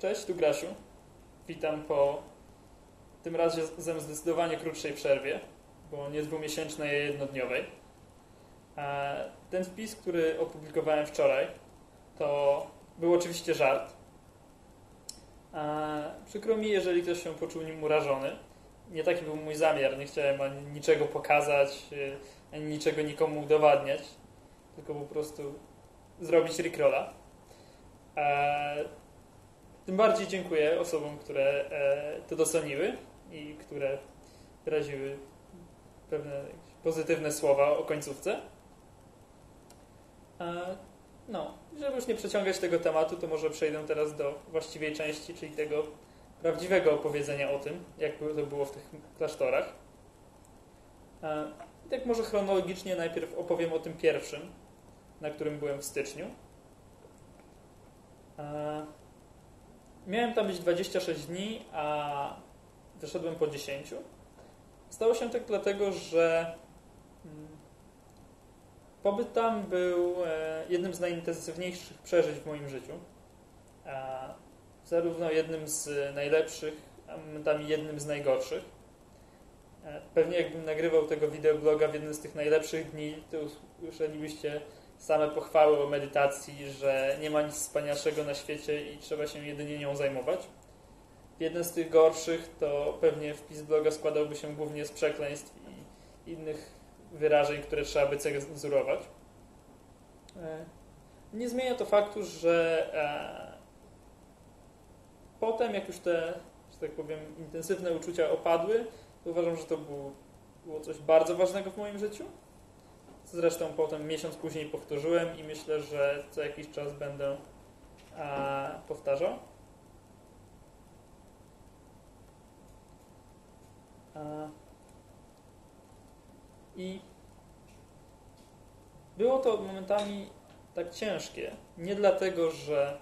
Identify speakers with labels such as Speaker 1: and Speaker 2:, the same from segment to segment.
Speaker 1: Cześć, tu Grasiu. Witam po tym razem zdecydowanie krótszej przerwie, bo nie dwumiesięcznej, a jednodniowej. Ten wpis, który opublikowałem wczoraj, to był oczywiście żart. Przykro mi, jeżeli ktoś się poczuł nim urażony. Nie taki był mój zamiar, nie chciałem ani niczego pokazać, ani niczego nikomu udowadniać, tylko po prostu zrobić rickrolla. Tym bardziej dziękuję osobom, które to doceniły i które wyraziły pewne pozytywne słowa o końcówce. Żeby już nie przeciągać tego tematu, to może przejdę teraz do właściwej części, czyli tego prawdziwego opowiedzenia o tym, jak to było w tych klasztorach. I tak może chronologicznie najpierw opowiem o tym pierwszym, na którym byłem w styczniu. Miałem tam być 26 dni, a wyszedłem po 10. Stało się tak dlatego, że pobyt tam był jednym z najintensywniejszych przeżyć w moim życiu. Zarówno jednym z najlepszych, a momentami jednym z najgorszych. Pewnie jakbym nagrywał tego wideobloga w jednym z tych najlepszych dni, to usłyszelibyście same pochwały o medytacji, że nie ma nic wspanialszego na świecie i trzeba się jedynie nią zajmować. Jeden z tych gorszych to pewnie wpis bloga składałby się głównie z przekleństw i innych wyrażeń, które trzeba by cenzurować. Nie zmienia to faktu, że potem, jak już te, że tak powiem, intensywne uczucia opadły, to uważam, że to było coś bardzo ważnego w moim życiu. Zresztą potem miesiąc później powtórzyłem i myślę, że co jakiś czas będę powtarzał. I było to momentami tak ciężkie, nie dlatego, że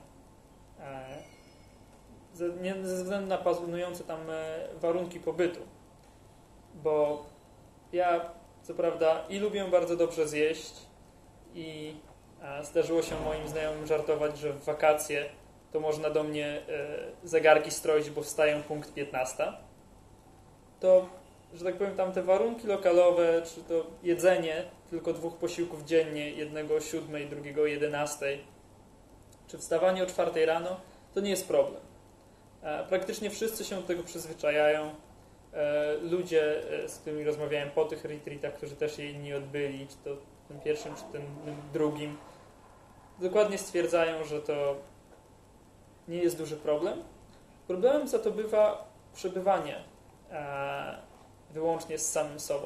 Speaker 1: nie ze względu na panujące tam warunki pobytu, bo ja co prawda i lubię bardzo dobrze zjeść i zdarzyło się moim znajomym żartować, że w wakacje to można do mnie zegarki stroić, bo wstaję punkt 15. To, że tak powiem, tam te warunki lokalowe, czy to jedzenie tylko 2 posiłków dziennie, jednego o 7, drugiego o 11, czy wstawanie o 4 rano, to nie jest problem. Praktycznie wszyscy się do tego przyzwyczajają. Ludzie, z którymi rozmawiałem po tych retreatach, którzy też je inni odbyli, czy to tym pierwszym, czy tym drugim, dokładnie stwierdzają, że to nie jest duży problem. Problemem za to bywa przebywanie wyłącznie z samym sobą.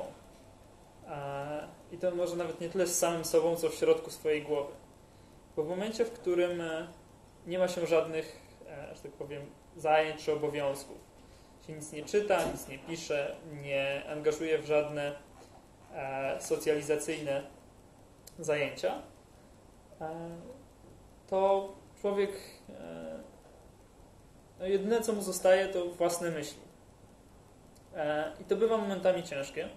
Speaker 1: I to może nawet nie tyle z samym sobą, co w środku swojej głowy. Bo w momencie, w którym nie ma się żadnych, że tak powiem, zajęć czy obowiązków, się nic nie czyta, nic nie pisze, nie angażuje w żadne socjalizacyjne zajęcia, to człowiek jedyne co mu zostaje to własne myśli. I to bywa momentami ciężkie.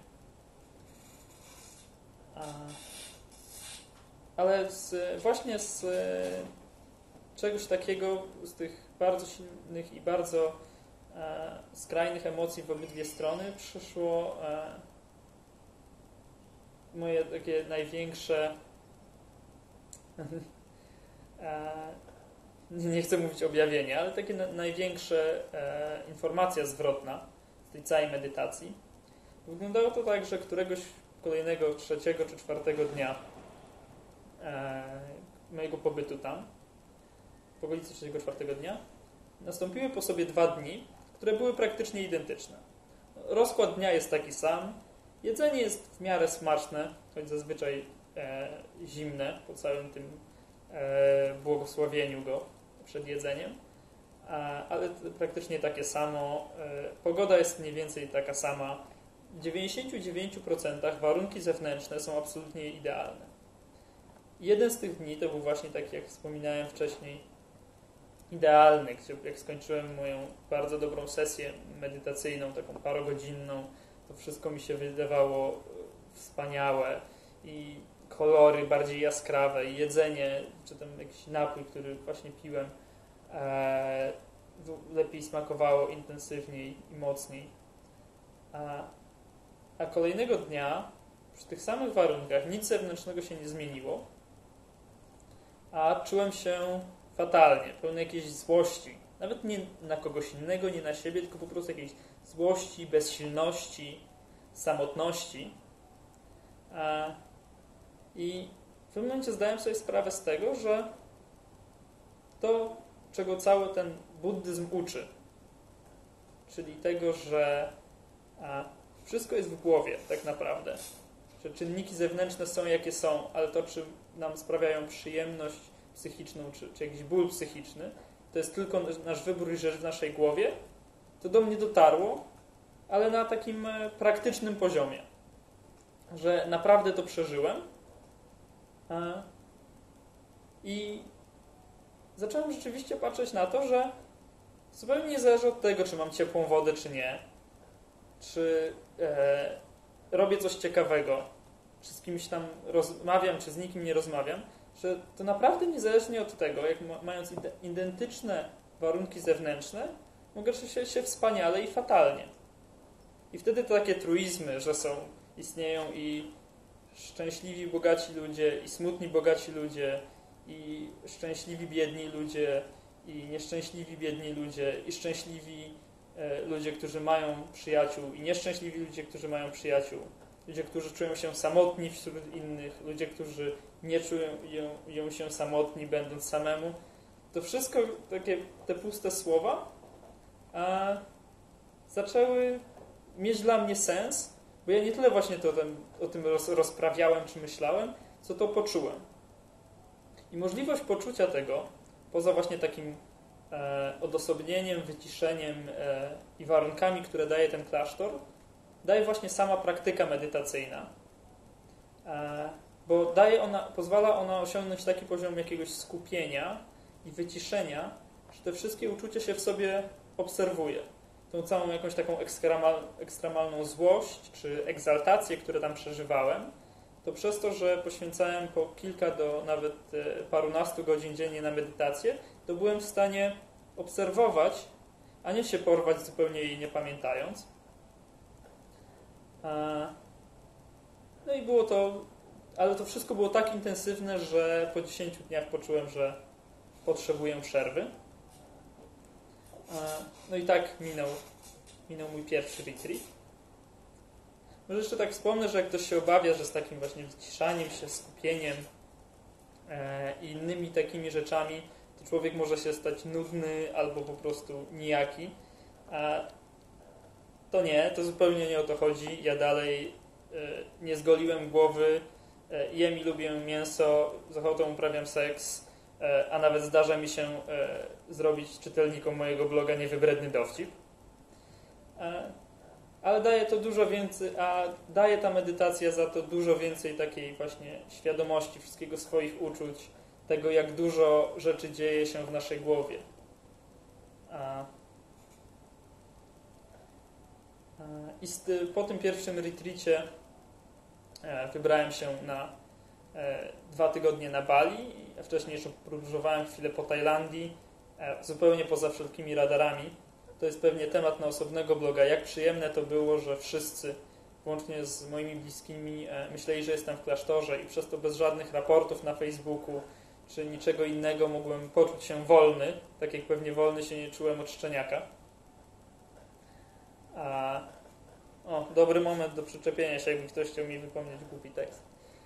Speaker 1: Ale właśnie z czegoś takiego, z tych bardzo silnych i bardzo skrajnych emocji w obydwie strony przyszło moje takie największe nie chcę mówić objawienie, ale takie największe informacja zwrotna z tej całej medytacji. Wyglądało to tak, że któregoś kolejnego 3. czy 4 dnia mojego pobytu tam, w okolicy 3-4 dnia, nastąpiły po sobie 2 dni, które były praktycznie identyczne. Rozkład dnia jest taki sam, jedzenie jest w miarę smaczne, choć zazwyczaj zimne po całym tym błogosławieniu go przed jedzeniem, ale praktycznie takie samo. Pogoda jest mniej więcej taka sama. W 99% warunki zewnętrzne są absolutnie idealne. Jeden z tych dni to był właśnie taki, jak wspominałem wcześniej, idealny, gdzie jak skończyłem moją bardzo dobrą sesję medytacyjną, taką parogodzinną, to wszystko mi się wydawało wspaniałe i kolory bardziej jaskrawe i jedzenie, czy tam jakiś napój, który właśnie piłem, lepiej smakowało, intensywniej i mocniej. A kolejnego dnia przy tych samych warunkach nic zewnętrznego się nie zmieniło, a czułem się fatalnie, pełny jakiejś złości. Nawet nie na kogoś innego, nie na siebie, tylko po prostu jakiejś złości, bezsilności, samotności. I w pewnym momencie zdałem sobie sprawę z tego, że to, czego cały ten buddyzm uczy, czyli tego, że wszystko jest w głowie tak naprawdę, że czynniki zewnętrzne są jakie są, ale to, czy nam sprawiają przyjemność psychiczną, czy jakiś ból psychiczny, to jest tylko nasz wybór i rzecz w naszej głowie, to do mnie dotarło, ale na takim praktycznym poziomie, że naprawdę to przeżyłem i zacząłem rzeczywiście patrzeć na to, że zupełnie nie zależy od tego, czy mam ciepłą wodę, czy nie, czy robię coś ciekawego, czy z kimś tam rozmawiam, czy z nikim nie rozmawiam, że to naprawdę niezależnie od tego, jak mając identyczne warunki zewnętrzne, mogę czuć się wspaniale i fatalnie. I wtedy to takie truizmy, że istnieją i szczęśliwi, bogaci ludzie, i smutni, bogaci ludzie, i szczęśliwi, biedni ludzie, i nieszczęśliwi, biedni ludzie, i szczęśliwi ludzie, którzy mają przyjaciół, i nieszczęśliwi ludzie, którzy mają przyjaciół. Ludzie, którzy czują się samotni wśród innych, ludzie, którzy nie czują się samotni, będąc samemu. To wszystko, te puste słowa zaczęły mieć dla mnie sens, bo ja nie tyle właśnie o tym rozprawiałem czy myślałem, co to poczułem. I możliwość poczucia tego, poza właśnie takim odosobnieniem, wyciszeniem i warunkami, które daje ten klasztor, daje właśnie sama praktyka medytacyjna. Bo pozwala ona osiągnąć taki poziom jakiegoś skupienia i wyciszenia, że te wszystkie uczucia się w sobie obserwuje. Tą całą jakąś taką ekstremalną złość czy egzaltację, które tam przeżywałem, to przez to, że poświęcałem po kilka do nawet parunastu godzin dziennie na medytację, to byłem w stanie obserwować, a nie się porwać zupełnie jej nie pamiętając. No i było to, ale to wszystko było tak intensywne, że po 10 dniach poczułem, że potrzebuję przerwy. No i tak minął mój pierwszy retreat. Może jeszcze tak wspomnę, że jak ktoś się obawia, że z takim właśnie wyciszaniem się, skupieniem i innymi takimi rzeczami, to człowiek może się stać nudny albo po prostu nijaki. To nie, to zupełnie nie o to chodzi. Ja dalej nie zgoliłem głowy, jem i lubię mięso, z ochotą uprawiam seks, a nawet zdarza mi się zrobić czytelnikom mojego bloga niewybredny dowcip. Ale daje to dużo więcej, a daje ta medytacja za to dużo więcej takiej właśnie świadomości wszystkiego swoich uczuć, tego jak dużo rzeczy dzieje się w naszej głowie. I po tym pierwszym retreacie wybrałem się na 2 tygodnie na Bali, a wcześniej jeszcze podróżowałem chwilę po Tajlandii, zupełnie poza wszelkimi radarami. To jest pewnie temat na osobnego bloga. Jak przyjemne to było, że wszyscy, włącznie z moimi bliskimi, myśleli, że jestem w klasztorze i przez to bez żadnych raportów na Facebooku czy niczego innego mogłem poczuć się wolny, tak jak pewnie wolny się nie czułem od szczeniaka. Dobry moment do przyczepienia się, jakby ktoś chciał mi wypomnieć głupi tekst.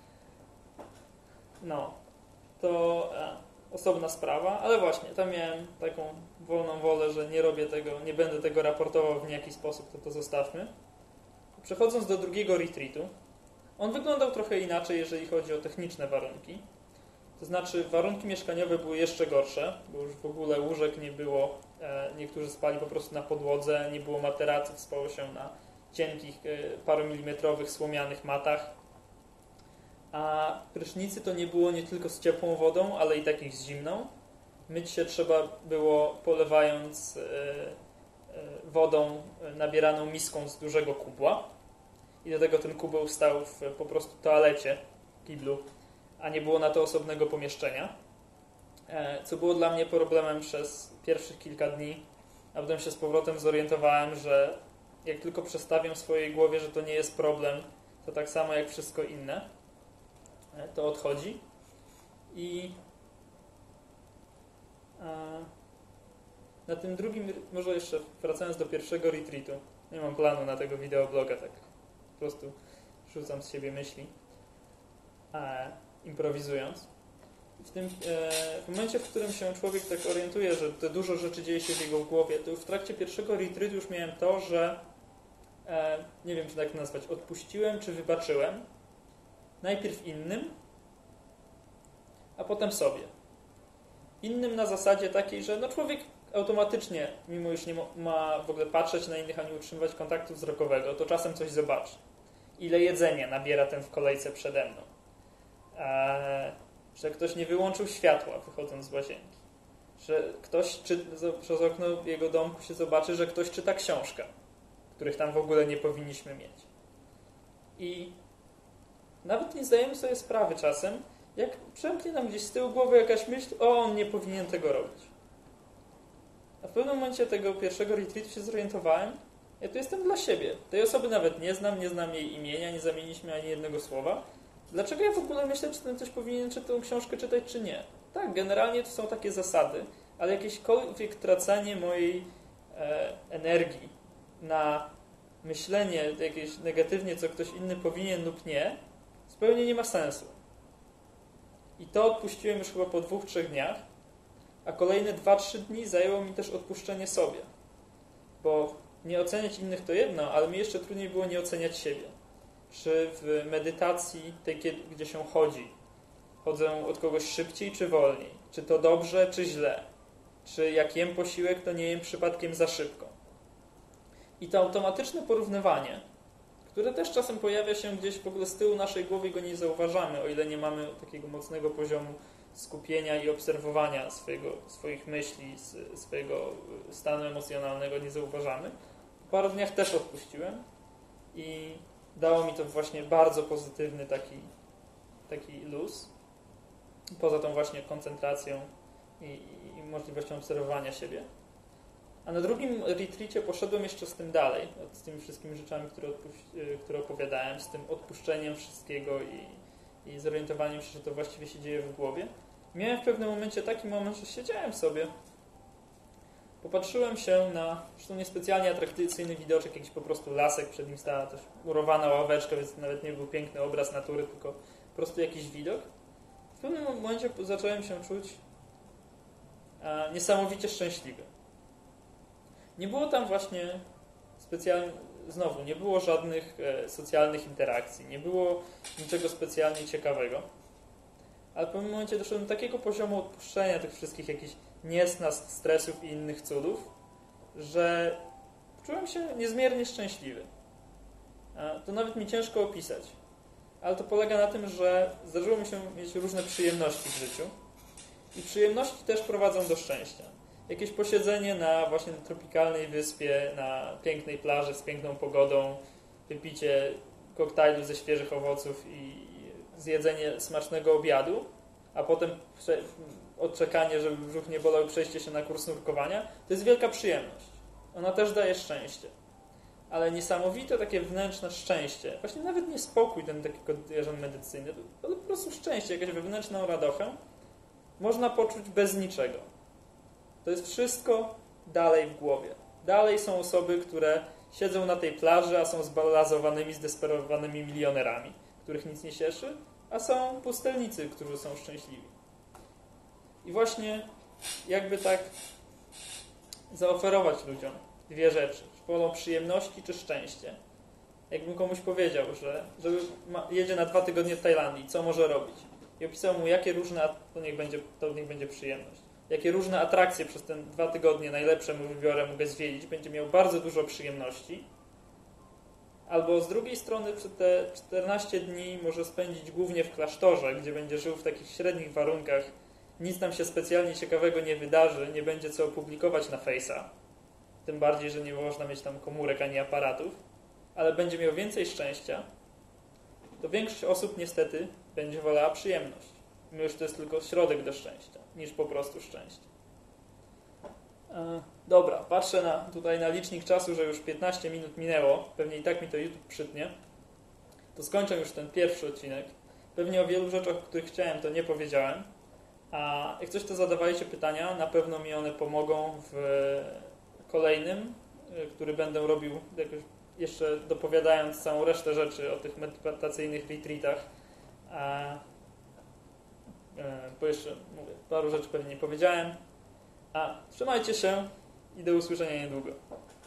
Speaker 1: No, to osobna sprawa, ale właśnie, tam miałem taką wolną wolę, że nie robię tego, nie będę tego raportował w niejaki sposób, to zostawmy. Przechodząc do drugiego retreatu, on wyglądał trochę inaczej, jeżeli chodzi o techniczne warunki. To znaczy warunki mieszkaniowe były jeszcze gorsze, bo już w ogóle łóżek nie było, niektórzy spali po prostu na podłodze, nie było materaców, spało się na cienkich, paromilimetrowych, słomianych matach. A prysznicy to nie było nie tylko z ciepłą wodą, ale i takich z zimną. Myć się trzeba było polewając wodą nabieraną miską z dużego kubła. I do tego ten kubeł stał w po prostu toalecie, kiblu, a nie było na to osobnego pomieszczenia. Co było dla mnie problemem przez pierwszych kilka dni, A potem się z powrotem zorientowałem, że jak tylko przestawiam w swojej głowie, że to nie jest problem, to tak samo jak wszystko inne, to odchodzi. I na tym drugim, może jeszcze wracając do pierwszego retreatu, nie mam planu na tego wideobloga, tak po prostu rzucam z siebie myśli, improwizując. W momencie, w którym się człowiek tak orientuje, że to dużo rzeczy dzieje się w jego głowie, to już w trakcie pierwszego retreatu już miałem to, że nie wiem, czy tak nazwać, odpuściłem, czy wybaczyłem najpierw innym, a potem sobie. Innym na zasadzie takiej, że człowiek automatycznie, mimo iż nie ma w ogóle patrzeć na innych, ani utrzymywać kontaktu wzrokowego, to czasem coś zobaczy. Ile jedzenia nabiera ten w kolejce przede mną. Że ktoś nie wyłączył światła, wychodząc z łazienki. Że ktoś przez okno jego domku się zobaczy, że ktoś czyta książkę, których tam w ogóle nie powinniśmy mieć. I nawet nie zdajemy sobie sprawy czasem, jak przemknie nam gdzieś z tyłu głowy jakaś myśl, on nie powinien tego robić. A w pewnym momencie tego pierwszego retreatu się zorientowałem, ja tu jestem dla siebie. Tej osoby nawet nie znam jej imienia, nie zamieniliśmy ani jednego słowa. Dlaczego ja w ogóle myślę, czy ten ktoś powinien tę książkę czytać, czy nie? Tak, generalnie to są takie zasady, ale jakiekolwiek tracenie mojej energii na myślenie jakieś negatywnie, co ktoś inny powinien lub nie, zupełnie nie ma sensu. I to odpuściłem już chyba po 2-3 dniach, a kolejne 2-3 dni zajęło mi też odpuszczenie sobie. Bo nie oceniać innych to jedno, ale mi jeszcze trudniej było nie oceniać siebie. Czy w medytacji, tej, gdzie się chodzi, chodzę od kogoś szybciej czy wolniej? Czy to dobrze, czy źle? Czy jak jem posiłek, to nie jem przypadkiem za szybko? I to automatyczne porównywanie, które też czasem pojawia się gdzieś w ogóle z tyłu naszej głowy i go nie zauważamy, o ile nie mamy takiego mocnego poziomu skupienia i obserwowania swoich myśli, swojego stanu emocjonalnego nie zauważamy. Po paru dniach też odpuściłem i dało mi to właśnie bardzo pozytywny taki luz. Poza tą właśnie koncentracją i możliwością obserwowania siebie. A na drugim retreacie poszedłem jeszcze z tym dalej, z tymi wszystkimi rzeczami, które opowiadałem, z tym odpuszczeniem wszystkiego i zorientowaniem się, że to właściwie się dzieje w głowie. Miałem w pewnym momencie taki moment, że siedziałem sobie, popatrzyłem się na, zresztą niespecjalnie atrakcyjny widoczek, jakiś po prostu lasek, przed nim stała też murowana ławeczka, więc nawet nie był piękny obraz natury, tylko po prostu jakiś widok. W pewnym momencie zacząłem się czuć niesamowicie szczęśliwy. Nie było tam właśnie specjalnie, znowu, nie było żadnych socjalnych interakcji, nie było niczego specjalnie ciekawego, ale w pewnym momencie doszedłem do takiego poziomu odpuszczenia tych wszystkich jakichś niesnask, stresów i innych cudów, że czułem się niezmiernie szczęśliwy. To nawet mi ciężko opisać, ale to polega na tym, że zdarzyło mi się mieć różne przyjemności w życiu i przyjemności też prowadzą do szczęścia. Jakieś posiedzenie na właśnie tropikalnej wyspie, na pięknej plaży z piękną pogodą, wypicie koktajlu ze świeżych owoców i zjedzenie smacznego obiadu, a potem odczekanie, żeby brzuch nie bolał, przejście się na kurs nurkowania, to jest wielka przyjemność. Ona też daje szczęście. Ale niesamowite takie wewnętrzne szczęście, właśnie nawet nie spokój ten taki kojarzony medycyjny, ale po prostu szczęście, jakaś wewnętrzną radochę, można poczuć bez niczego. To jest wszystko dalej w głowie. Dalej są osoby, które siedzą na tej plaży, a są zbalazowanymi, zdesperowanymi milionerami, których nic nie cieszy, a są pustelnicy, którzy są szczęśliwi. I właśnie jakby tak zaoferować ludziom dwie rzeczy. Czy wolą przyjemności, czy szczęście. Jakbym komuś powiedział, że jedzie na 2 tygodnie w Tajlandii, co może robić? I opisał mu, jakie różne, to niech będzie przyjemność. Jakie różne atrakcje przez te 2 tygodnie najlepsze mu wybiorę, mogę zwiedzić, będzie miał bardzo dużo przyjemności. Albo z drugiej strony przez te 14 dni może spędzić głównie w klasztorze, gdzie będzie żył w takich średnich warunkach, nic tam się specjalnie ciekawego nie wydarzy, nie będzie co opublikować na Face'a. Tym bardziej, że nie można mieć tam komórek ani aparatów, ale będzie miał więcej szczęścia, to większość osób niestety będzie wolała przyjemność. Mimo że to jest tylko środek do szczęścia, niż po prostu szczęście. Dobra, patrzę tutaj na licznik czasu, że już 15 minut minęło. Pewnie i tak mi to YouTube przytnie. To skończę już ten pierwszy odcinek. Pewnie o wielu rzeczach, o których chciałem, to nie powiedziałem. A jak coś, to zadawajcie pytania. Na pewno mi one pomogą w kolejnym, który będę robił jakoś jeszcze dopowiadając całą resztę rzeczy o tych medytacyjnych retreatach. Bo jeszcze mówię, paru rzeczy pewnie nie powiedziałem. Trzymajcie się i do usłyszenia niedługo.